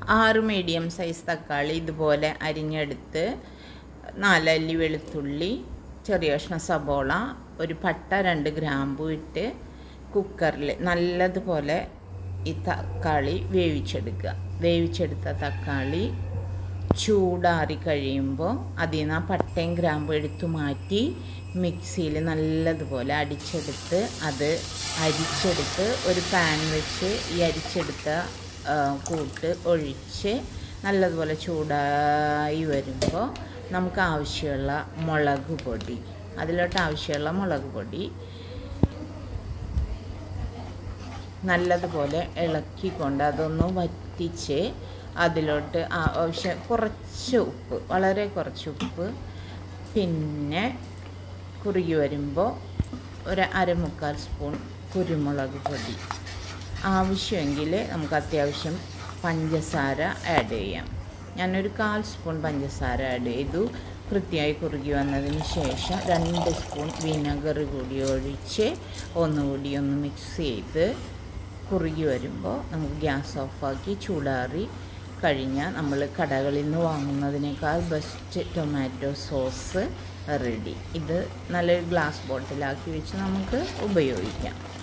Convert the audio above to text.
6 medium size തക്കാളി ഇതുപോലെ അരിഞ്ഞെടുത്ത് 4 അല്ലി വെളുത്തുള്ളി, ചെറിയ കഷ്ണം സബോള, ഒരു പട്ട, 2 ഗ്രാമ്പു ഇട്ട് കുക്കറിൽ നല്ലതുപോലെ ഈ തക്കാളി വേവിച്ചെടുക്കുക. വേവിച്ചെടുത്ത തക്കാളി ചൂടാറി കഴിയുമ്പോൾ അതിൽ നിന്ന് ആ പട്ടയും ഗ്രാമ്പും എടുത്തു മാറ്റി മിക്സിയിൽ നല്ലതുപോലെ അടിച്ചെടുത്ത് അത് അരിച്ചെടുത്ത് ഒരു പാൻ വെച്ച് ഈ അരിച്ചെടുത്ത കൂട്ട് ഒഴിച്ച് നല്ലതുപോലെ ചൂടായി വരുമ്പോൾ നമുക്ക് ആവശ്യമുള്ള മുളക് പൊടി, അതിലോട്ട് ആവശ്യമുള്ള മുളക് പൊടി നല്ലതുപോലെ ഇളക്കിക്കൊണ്ട് അതൊന്ന് വറ്റിച്ച് അതിലോട്ട് കുറച്ച് ഉപ്പ്, വളരെ കുറച്ച് ഉപ്പ്, പിന്നെ കുറുകി വരുമ്പോൾ ഒരു 1/4 സ്പൂൺ കുരുമുളക് പൊടി, ആവശ്യമെങ്കിൽ നമുക്ക് അത്യാവശ്യം പഞ്ചസാര ആഡ് ചെയ്യാം. ഞാനൊരു 1/4 സ്പൂൺ പഞ്ചസാര ആഡ് ചെയ്തു. കൃത്യമായി കുറുകി വന്നതിന് ശേഷം 2 സ്പൂൺ വിനെഗർ കൂടി ഒഴിച്ച് ഒന്നുകൂടി ഒന്ന് മിക്സ് ചെയ്ത് കുറുകി വരുമ്പോൾ നമുക്ക് ഗ്യാസ് ഓഫാക്കി ചൂടാറി കഴിഞ്ഞാൽ നമ്മൾ കടകളിൽ നിന്ന് വാങ്ങുന്നതിനേക്കാൾ ബെസ്റ്റ് ടൊമാറ്റോ സോസ് റെഡി. ഇത് നല്ലൊരു ഗ്ലാസ് ബോട്ടിലാക്കി വെച്ച് നമുക്ക് ഉപയോഗിക്കാം.